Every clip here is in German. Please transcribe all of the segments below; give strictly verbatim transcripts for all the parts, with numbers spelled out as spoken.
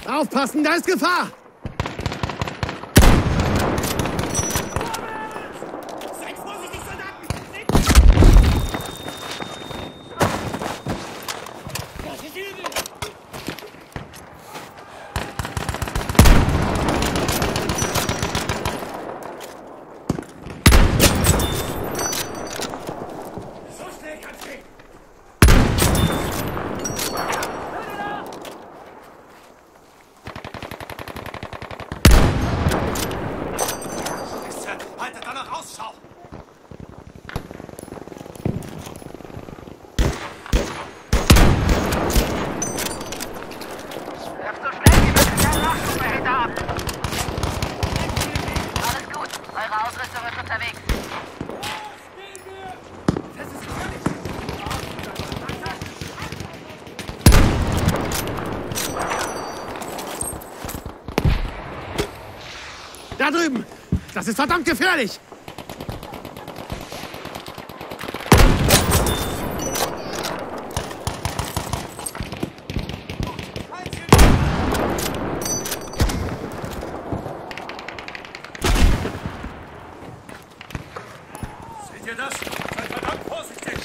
Aufpassen, da ist Gefahr! Seid vorsichtig, Soldaten! Das ist übel! So schnell kann's gehen! Haltet danach Ausschau! Wirf so schnell wie möglich einen Nachschubehälter ab! Alles gut, eure Ausrüstung ist unterwegs. Das ist gefährlich! Da drüben! Das ist verdammt gefährlich! Seht ihr das? Seid verdammt vorsichtig!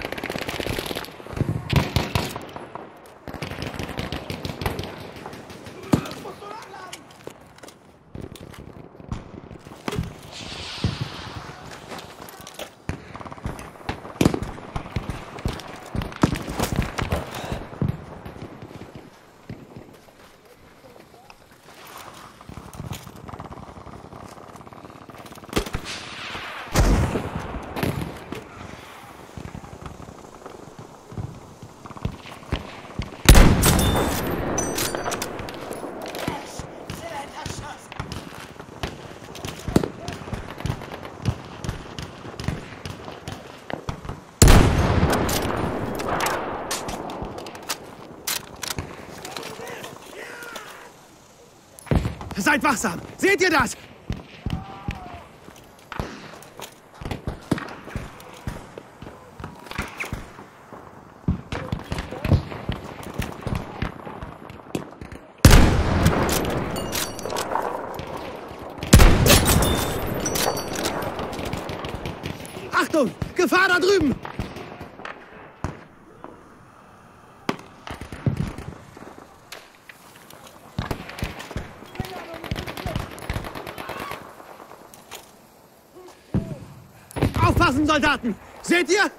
Seid wachsam! Seht ihr das? Achtung! Gefahr da drüben! Aufpassen, Soldaten! Seht ihr?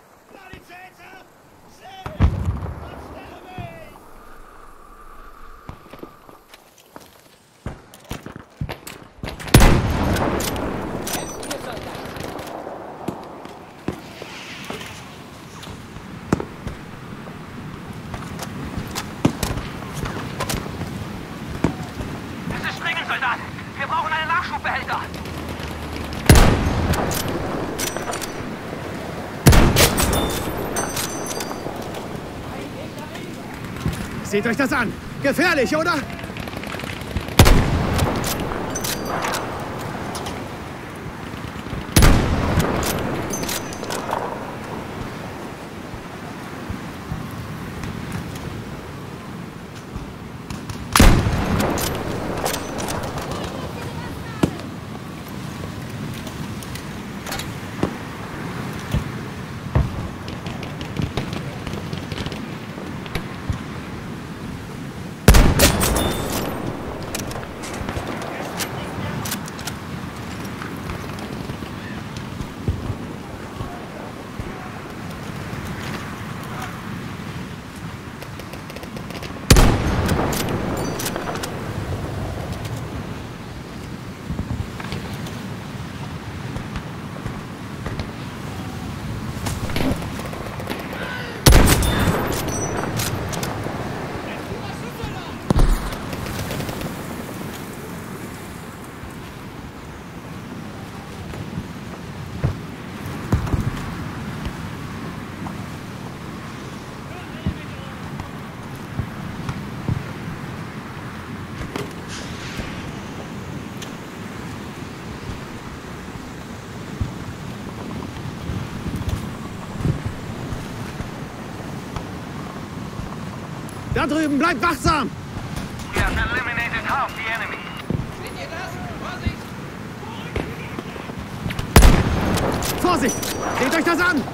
Bitte springen, Soldat! Wir brauchen einen Nachschubbehälter! Seht euch das an! Gefährlich, oder? Da drüben, bleibt wachsam! Ja, eliminated half the enemy. Seht ihr das? Vorsicht! Vorsicht! Seht euch das an!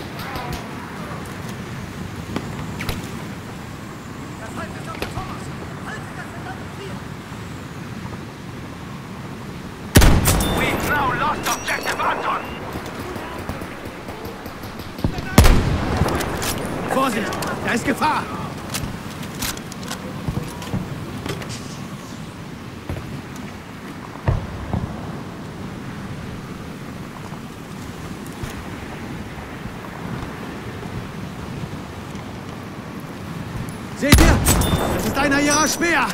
We've now lost objective Anton. Vorsicht! Da ist Gefahr! Seht ihr? Das ist einer ihrer Speer!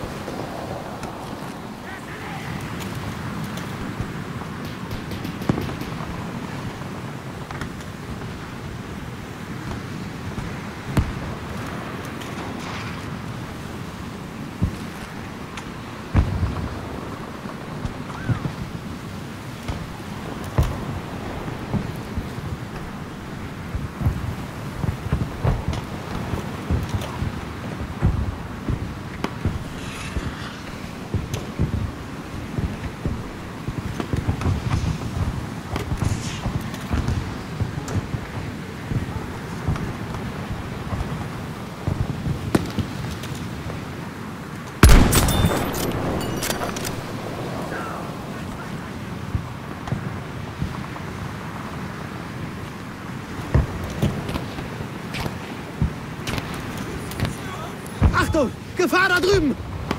Achtung! Gefahr da drüben!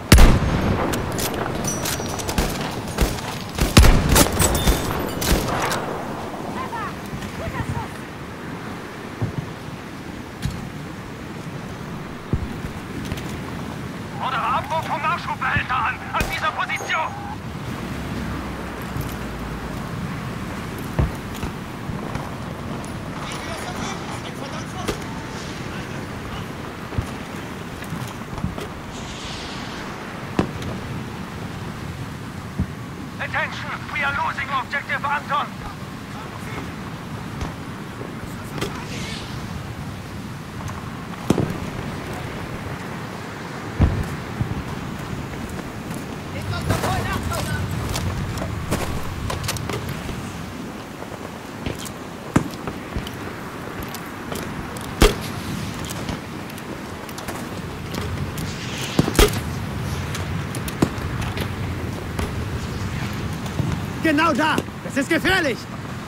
Fordere Abbruch vom Nachschubehälter an, an dieser Position. Attention, we are losing objective Anton. Legt uns doch voll nach, Soldat! Genau da! Das ist gefährlich!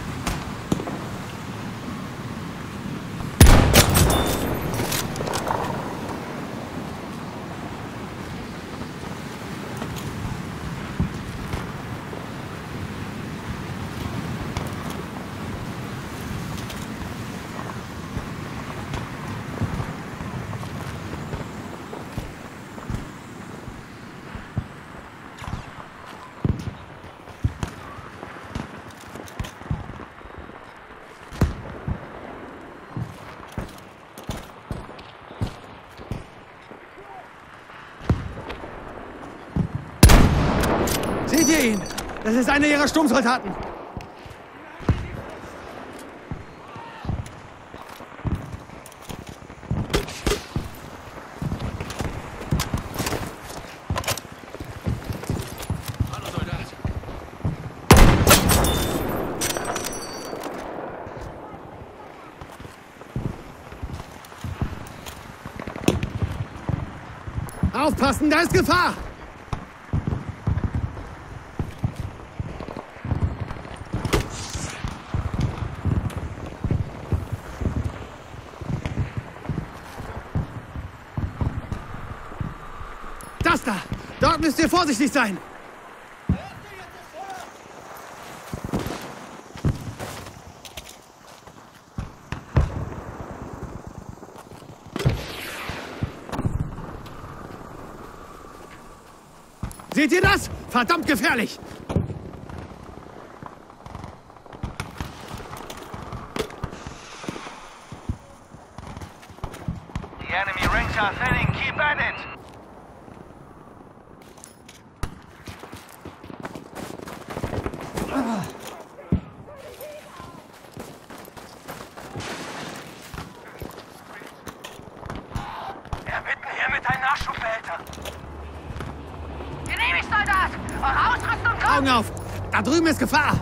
Seht ihr ihn? Das ist einer ihrer Sturmsoldaten. Hallo, Soldat. Aufpassen, da ist Gefahr! Das da! Dort müsst ihr vorsichtig sein! Seht ihr das? Verdammt gefährlich! The enemy ranks are thinning. Keep at it. Er wird hier mit einem Nachschubehälter. Augen auf! Da drüben ist Gefahr!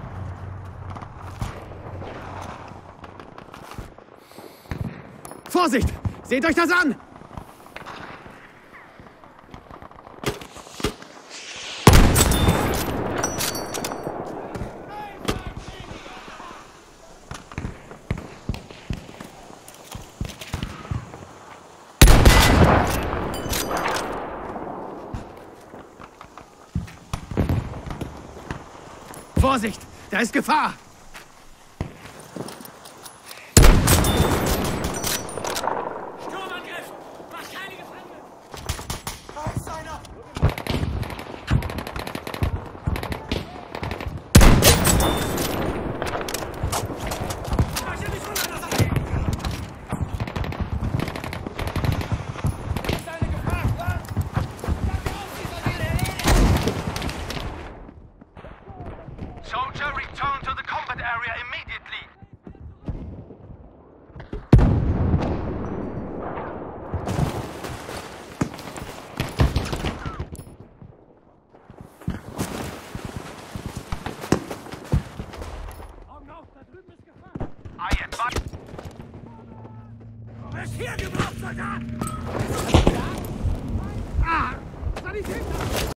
Vorsicht! Seht euch das an! Vorsicht! Da ist Gefahr! Sturmangriff! Mach keine Gefangenen! Da ist einer! Mach ja nicht runter, das ist ist eine Gefahr! Soldier, return to the combat area immediately. Augen auf, da drüben ist Gefahr! I advise. Er ist hier gebraucht, Soldat! Ah! Sanitäter!